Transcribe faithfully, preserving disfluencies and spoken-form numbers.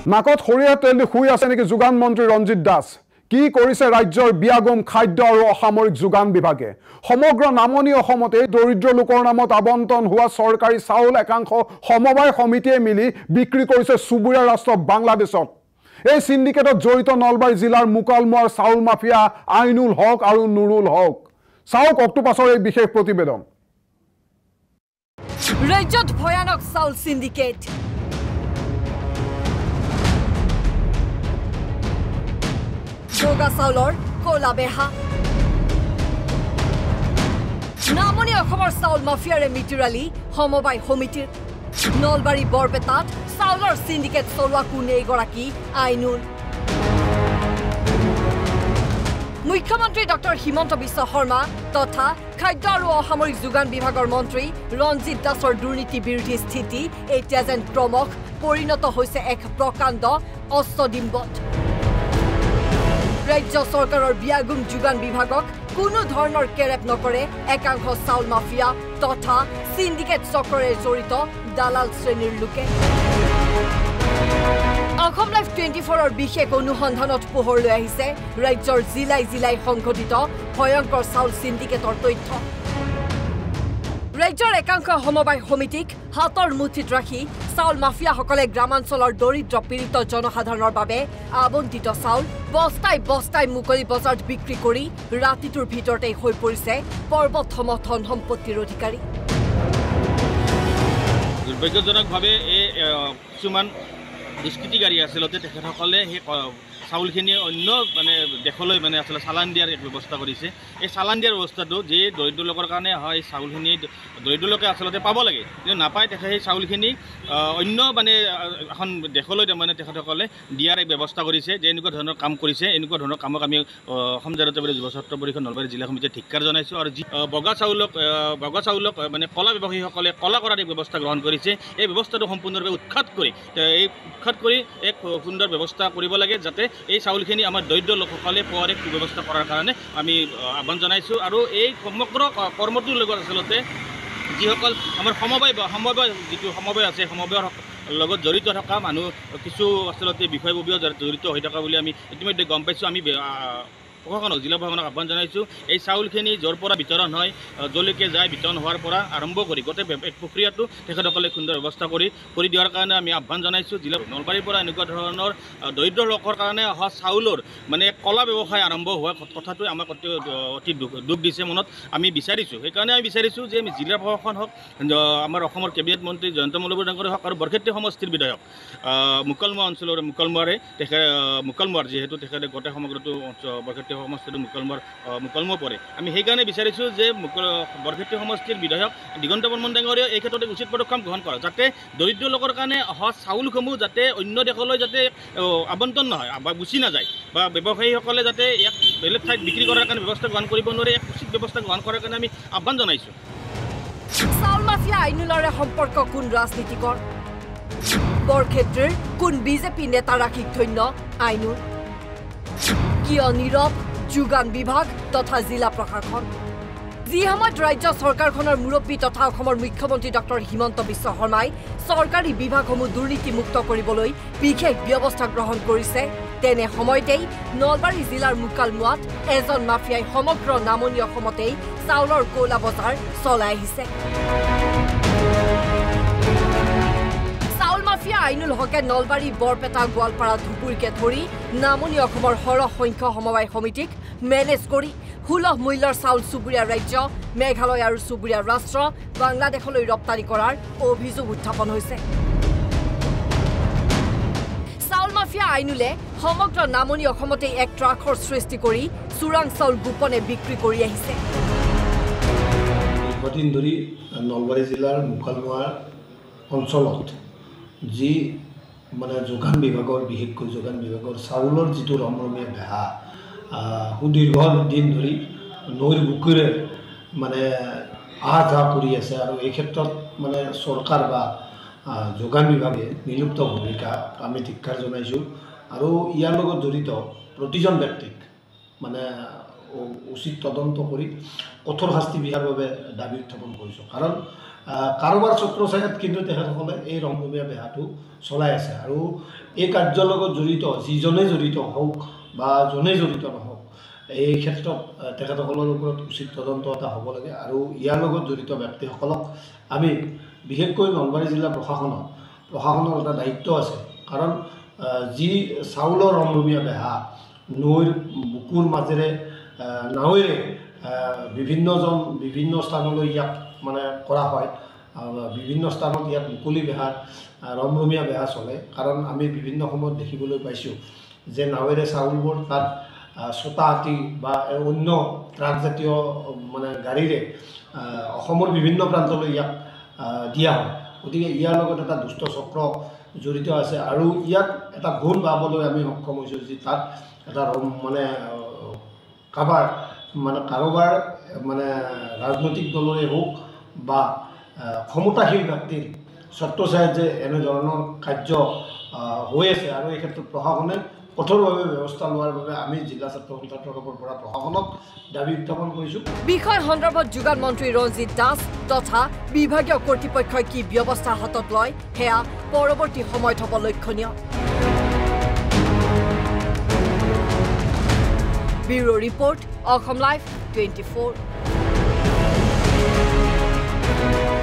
নাকত সৰিয়হ তেল দি শুই আছে নেকি যোগান মন্ত্ৰী ৰঞ্জিত দাস কি কৰিছে ৰাজ্যৰ বিয়াগম খাদ্য আৰু অসামৰিক যোগান বিভাগে সমগ্ৰ নামনি অসমতে দৰিদ্ৰ লোকৰ নামত আবণ্টন হোৱা চৰকাৰী চাউল একাংশ সমবায় সমিতিয়ে মিলি বিক্ৰী কৰিছে চুবুৰীয়া ৰাষ্ট্ৰ বাংলাদেশত এই সিন্ডিকেটত জড়িত নলবাৰী জিলাৰ মুকালমুৱাৰ চাউল মাফিয়া আইনুল হক আৰু নুৰুল হক চাওক অক্টোপাছৰ এই বিশেষ প্ৰতিবেদন ৰাজ্যত ভয়ানক চাউল সিন্ডিকেট যোগা চাউলৰ কলা বেহা নামনি অসমৰ চাউল মাফিয়াৰে মিতিৰালি সমবায় সমিতিৰ নলবাৰী বৰপেটাত চাউলৰ সিন্ডিকেট চলোৱা কোনে এগৰাকী আইনুল মুখ্যমন্ত্ৰী ডক্টৰ হিমন্ত বিশ্ব শৰ্মা তথা খাদ্য আৰু অসামৰিক যোগান বিভাগৰ মন্ত্ৰী ৰঞ্জিত দাসৰ দুৰ্নীতি বিৰোধী স্থিতি এতিয়া যেন ক্ৰমশ পৰিণত হৈছে এক প্ৰকাণ্ড অস্তডিম্বত ৰাজ্য চৰকাৰৰ বিয়াগুম যোগান বিভাগক কোনো ধৰণৰ কেৰেপ নকৰে একাংশ চাউল মাফিয়া তথা সিন্ডিকেট চক্ৰৰে জড়িত দালাল শ্ৰেণীৰ লোকে অসম লাইভ টুৱেণ্টি ফ'ৰৰ বিশেষ অনুসন্ধানত পোহৰলৈ আহিছে ৰাজ্যৰ জিলাই জিলাই সংঘটিত ভয়ংকৰ চাউল সিন্ডিকেটৰ তথ্য ৰাজ্যৰ একাংশ সমবায় সমিতিক হাতৰ মুঠিত ৰাখি চাউল মাফিয়াসকলে গ্ৰামাঞ্চলৰ দৰিদ্ৰ পীড়িত জনসাধাৰণৰ বাবে আবণ্টিত চাউল বস্তাই বস্তাই মুকলি বজাৰত বিক্ৰী কৰি ৰাতিটোৰ ভিতৰতেই হৈ পৰিছে পৰ্বতসম ধন সম্পত্তিৰ অধিকাৰী দুৰ্ভাগ্যজনকভাৱে এই কিছুমান দুষ্কৃতিকাৰী আচলতে তেখেতসকলে সেই চাউলখিনি অন্য মানে দেশলৈ মানে আচলতে চালান দিয়াৰ এক ব্যৱস্থা কৰিছে এই চালান দিয়াৰ ব্যৱস্থাটো যি দৰিদ্ৰ লোকৰ কাৰণে হয় এই চাউলখিনি দৰিদ্ৰ লোকে আচলতে পাব লাগে কিন্তু নাপায় তেখেতে সেই চাউলখিনি অন্য মানে এখন দেশলৈ মানে তেখেতসকলে দিয়াৰ এক ব্যৱস্থা কৰিছে যে এনেকুৱা ধৰণৰ কাম কৰিছে এনেকুৱা ধৰণৰ কামক আমি অসম জাতীয়তাবাদী যুৱ ছাত্ৰ পৰিষদ নলবাৰী জিলা সমিতিয়ে ধিক্কাৰ জনাইছোঁ আৰু যি বগা চাউলক বগা চাউলক মানে কলা ব্যৱসায়ীসকলে কলা কৰাৰ এক ব্যৱস্থা গ্ৰহণ কৰিছে এই ব্যৱস্থাটো সম্পূৰ্ণৰূপে উৎখাত কৰি এই উৎখাত কৰি এক সুন্দৰ ব্যৱস্থা কৰিব লাগে যাতে এই চাউলখিনি আমাৰ দৰিদ্ৰ লোকসকলে পোৱাৰ এক সুব্যৱস্থা কৰাৰ কাৰণে আমি আহ্বান জনাইছোঁ আৰু এই সমগ্ৰ কৰ্মটোৰ লগত আচলতে যিসকল আমাৰ সমবায় সমবায় যিটো সমবায় আছে সমবায়ৰ লগত জড়িত থকা মানুহ কিছু আচলতে বিষয়ববীয়া জড়িত হৈ থকা বুলি আমি ইতিমধ্যে গম পাইছোঁ আমি প্ৰশাসনক জিলা প্ৰশাসনক আহ্বান জনাইছোঁ এই চাউলখিনি য'ৰ পৰা বিতৰণ হয় য'লৈকে যায় বিতৰণ হোৱাৰ পৰা আৰম্ভ কৰি গোটেই এক প্ৰক্ৰিয়াটো তেখেতসকলে সুন্দৰ ব্যৱস্থা কৰি কৰি দিয়াৰ কাৰণে আমি আহ্বান জনাইছোঁ জিলা নলবাৰীৰ পৰা এনেকুৱা ধৰণৰ দৰিদ্ৰ লোকৰ কাৰণে অহা চাউলৰ মানে কলা ব্যৱসায় আৰম্ভ হোৱা কথাটোৱে আমাক অতি অতি দুখ দিছে মনত আমি বিচাৰিছোঁ সেইকাৰণে আমি বিচাৰিছোঁ যে আমি জিলা প্ৰশাসন হওক আমাৰ অসমৰ কেবিনেট মন্ত্ৰী জয়ন্ত মল্লবৰী ডাঙৰীয়া হওক আৰু বৰক্ষেত্ৰী সমষ্টিৰ বিধায়ক মুকালমুৱা অঞ্চলৰ মুকালমুৱাৰে তেখেত মুকালমুৱাৰ যিহেতু তেখেতে গোটেই সমগ্ৰটো বৰক্ষেত্ৰী সমষ্টিটো মুকালমুৱাৰ মুকালমুৱা পৰে আমি সেইকাৰণে বিচাৰিছোঁ যে বৰক্ষেত্ৰী সমষ্টিৰ বিধায়ক দিগন্ত বৰ্মন ডাঙৰীয়া এই ক্ষেত্ৰত উচিত পদক্ষেপ গ্ৰহণ কৰে যাতে দৰিদ্ৰ লোকৰ কাৰণে অহা চাউলসমূহ যাতে অন্য দেশলৈ যাতে আবণ্টন নহয় বা গুচি নাযায় বা ব্যৱসায়ীসকলে যাতে ইয়াক বেলেগ ঠাইত বিক্ৰী কৰাৰ কাৰণে ব্যৱস্থা গ্ৰহণ কৰিব নোৱাৰে এক উচিত ব্যৱস্থা গ্ৰহণ কৰাৰ কাৰণে আমি আহ্বান জনাইছোঁ চাউল মাফিয়া আইনুলৰে সম্পৰ্ক কোন ৰাজনীতিকৰ বৰক্ষেত্ৰীৰ কোন বিজেপি নেতা ৰাখিক ধন্য আইনুল কিয় নীৰৱ যোগান বিভাগ তথা জিলা প্ৰশাসন যি সময়ত ৰাজ্য চৰকাৰখনৰ মুৰব্বী তথা অসমৰ মুখ্যমন্ত্ৰী ডক্টৰ হিমন্ত বিশ্ব শৰ্মাই চৰকাৰী বিভাগসমূহ দুৰ্নীতিমুক্ত কৰিবলৈ বিশেষ ব্যৱস্থা গ্ৰহণ কৰিছে তেনে সময়তেই নলবাৰী জিলাৰ মুকালমুৱাত এজন মাফিয়াই সমগ্ৰ নামনি অসমতেই চাউলৰ কলা বজাৰ চলাই আহিছে চাউল মাফিয়া আইনুল হকে নলবাৰী বৰপেটা গোৱালপাৰা ধুবুৰীকে ধৰি নামনি অসমৰ সৰহ সংখ্যক সমবায় সমিতিক মেনেজ কৰি সুলভ মূল্যৰ চাউল চুবুৰীয়া ৰাজ্য মেঘালয় আৰু চুবুৰীয়া ৰাষ্ট্ৰ বাংলাদেশলৈ ৰপ্তানি কৰাৰ অভিযোগ উত্থাপন হৈছে চাউল মাফিয়া আইনুলে সমগ্ৰ নামনি অসমতে এক ট্ৰাকৰ সৃষ্টি কৰি চোৰাং চাউল গোপনে বিক্ৰী কৰি আহিছে দীৰ্ঘদিন ধৰি নলবাৰী জিলাৰ মুকালমুৱাৰ অঞ্চলত যি মানে যোগান বিভাগৰ বিশেষকৈ যোগান বিভাগৰ চাউলৰ যিটো ৰমৰমীয়া বেহা সুদীৰ্ঘ দিন ধৰি নৈৰ বুকুৰে মানে আহ যাহ কৰি আছে আৰু এই ক্ষেত্ৰত মানে চৰকাৰ বা যোগান বিভাগে নিলুপ্ত ভূমিকা আমি ধিক্কাৰ জনাইছোঁ আৰু ইয়াৰ লগত জড়িত প্ৰতিজন ব্যক্তিক মানে উচিত তদন্ত কৰি কঠোৰ শাস্তি বিহাৰ বাবে দাবী উত্থাপন কৰিছোঁ কাৰণ কাৰোবাৰ ছত্ৰছায়াত কিন্তু তেখেতসকলে এই ৰমৰমীয়া বেহাটো চলাই আছে আৰু এই কাৰ্যৰ লগত জড়িত যিজনে জড়িত হওক বা যোনে জড়িত নহওক এই ক্ষেত্ৰত তেখেতসকলৰ ওপৰত উচিত তদন্ত এটা হ'ব লাগে আৰু ইয়াৰ লগত জড়িত ব্যক্তিসকলক আমি বিশেষকৈ নলবাৰী জিলা প্ৰশাসনৰ প্ৰশাসনৰ এটা দায়িত্ব আছে কাৰণ যি চাউলৰ ৰমৰমীয়া বেহা নৈৰ বুকুৰ মাজেৰে নাৱেৰে বিভিন্নজন বিভিন্ন স্থানলৈ ইয়াক মানে কৰা হয় বিভিন্ন স্থানত ইয়াত মুকলি বেহাৰ ৰমৰমীয়া বেহা চলে কাৰণ আমি বিভিন্ন সময়ত দেখিবলৈ পাইছোঁ যে নাৱেৰে চাউলবোৰ তাত ছটা হাতী বা অন্য ট্ৰাকজাতীয় মানে গাড়ীৰে অসমৰ বিভিন্ন প্ৰান্তলৈ ইয়াক দিয়া হয় গতিকে ইয়াৰ লগত এটা দুষ্ট চক্ৰ জড়িত আছে আৰু ইয়াক এটা ভুল পাবলৈ আমি সক্ষম হৈছোঁ যে তাত এটা মানে কাৰোবাৰ মানে কাৰোবাৰ মানে ৰাজনৈতিক দলৰে হওক বা ক্ষমতাশীল ব্যক্তিৰ ছত্ৰছায়াত যে এনেধৰণৰ কাৰ্য হৈ আছে আৰু এই ক্ষেত্ৰত প্ৰশাসনে কঠোৰভাৱে ব্যৱস্থা লোৱাৰ বাবে আমি জিলা ছাত্ৰ সন্থাৰ পৰা প্ৰশাসনক দাবী উত্থাপন কৰিছোঁ বিষয় সন্দৰ্ভত যোগান মন্ত্ৰী ৰঞ্জিত দাস তথা বিভাগীয় কৰ্তৃপক্ষই কি ব্যৱস্থা হাতত লয় সেয়া পৰৱৰ্তী সময়ত হ'ব লক্ষণীয় bureau report Asom live twenty four